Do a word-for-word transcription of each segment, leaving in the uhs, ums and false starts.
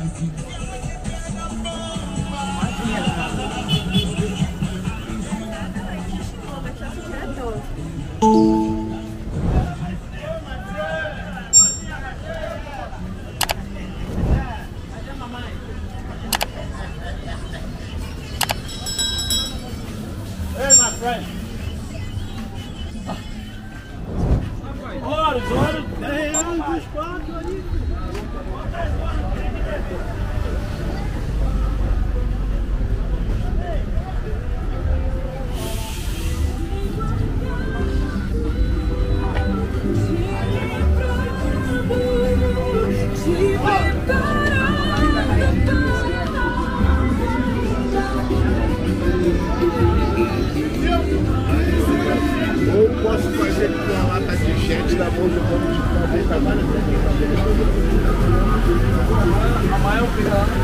Hey, my friend. Horas, horas, dez anos, quatro ali. Ou posso fazer com uma lata de jet da mão de como de cabeça várias vezes. Amanhã eu fico lá.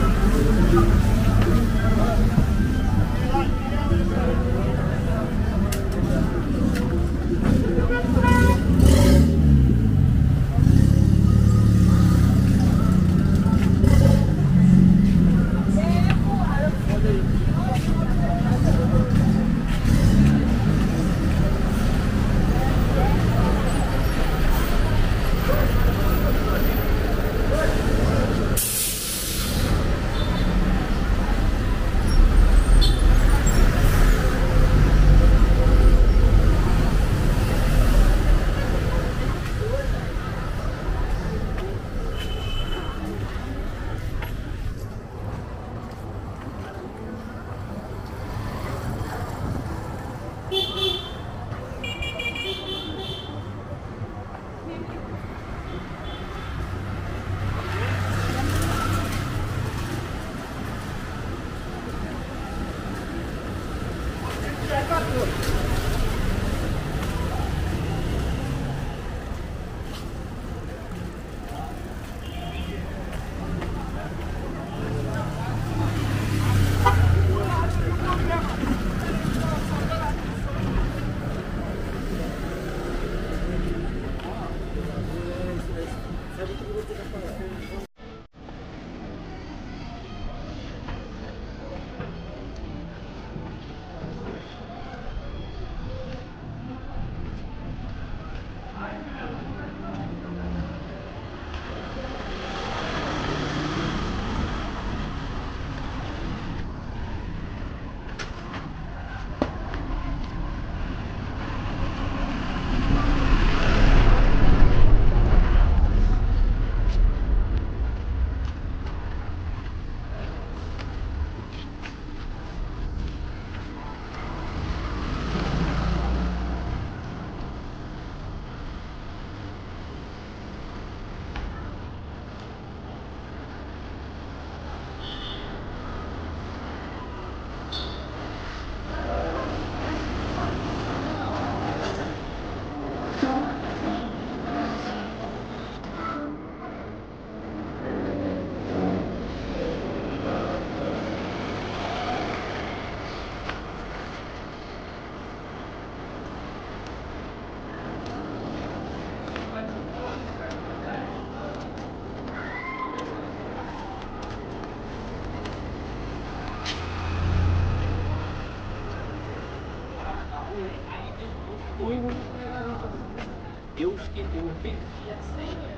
Eu esqueci o PIN e a senha.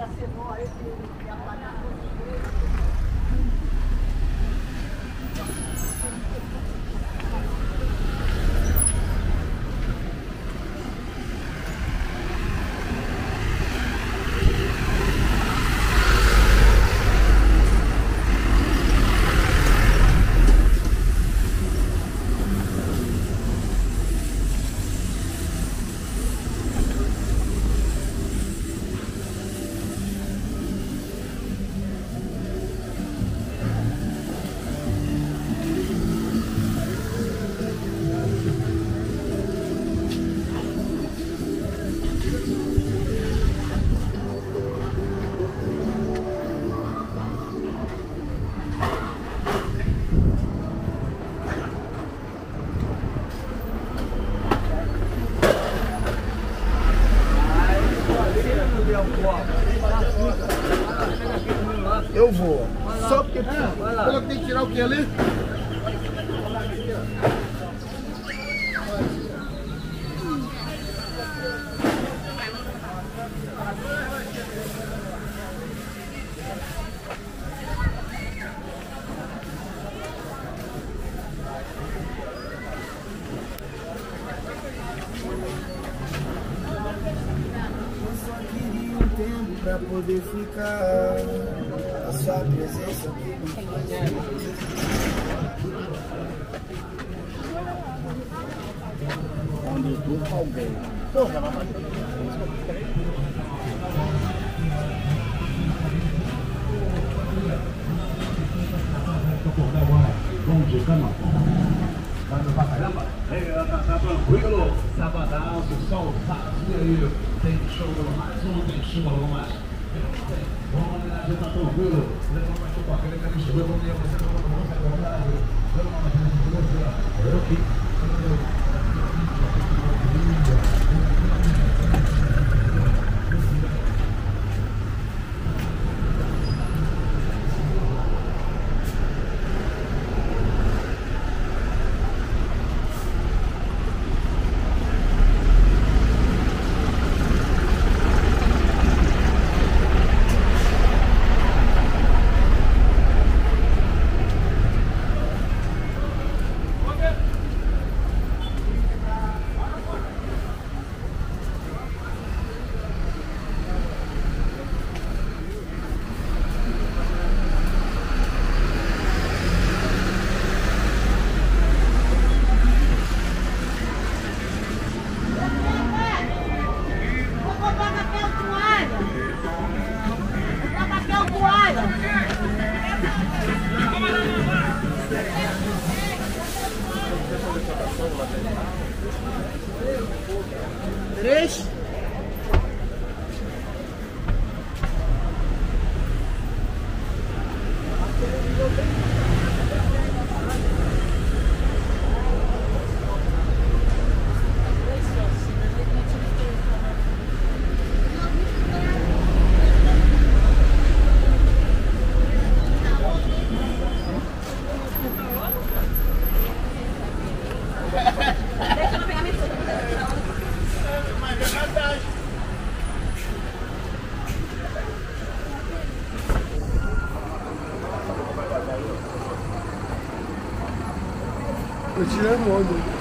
Eu vou. Só porque ela tem que tirar o que ali? Pra poder ficar, a sua presença que me faz. Onde tu alguém. Porra, vai fazer. Vamos de cama. Vai pra caramba? Tá tranquilo? Sabadão, se o sol tá aí. Tem show mais um, tem show mais. Vamos lá, já tá tranquilo. Leva mais chupa, aquele que a gente chegou, vamos ver você, vamos ver você, vamos lá. Vamos lá, vamos lá. Eu aqui. Três. Tô tirando onda.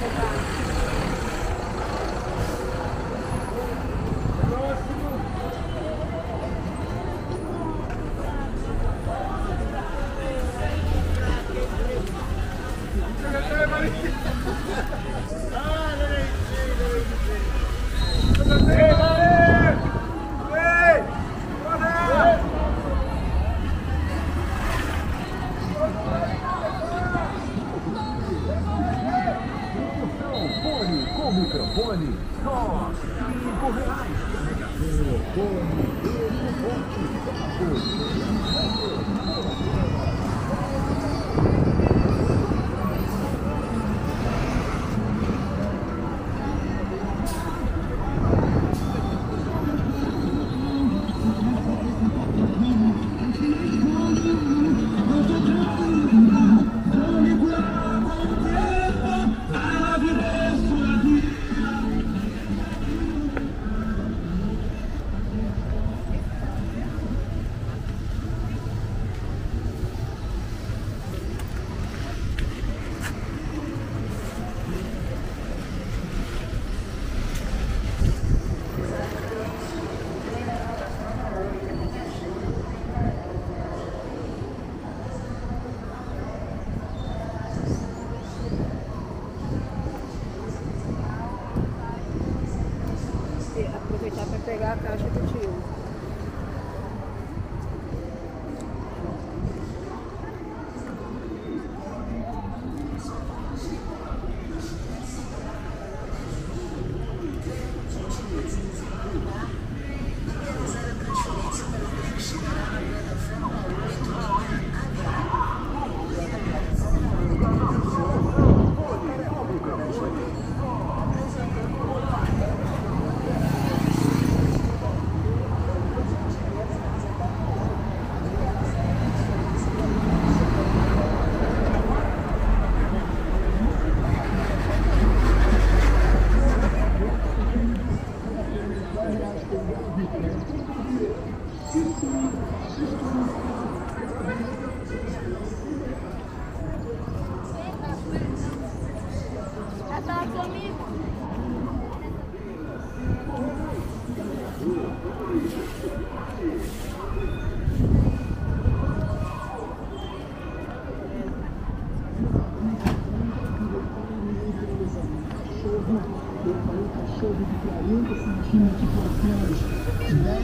Com microfone, só cinco reais.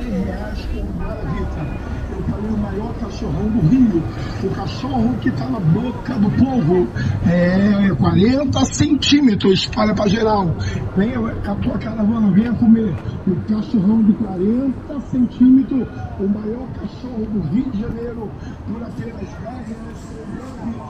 cem reais com Guaravita. Eu falei o maior cachorrão do Rio, o cachorro que tá na boca do povo, é quarenta centímetros, olha pra geral, venha a tua caravana, venha comer, o cachorrão de quarenta centímetros, o maior cachorro do Rio de Janeiro, por apenas dez reais.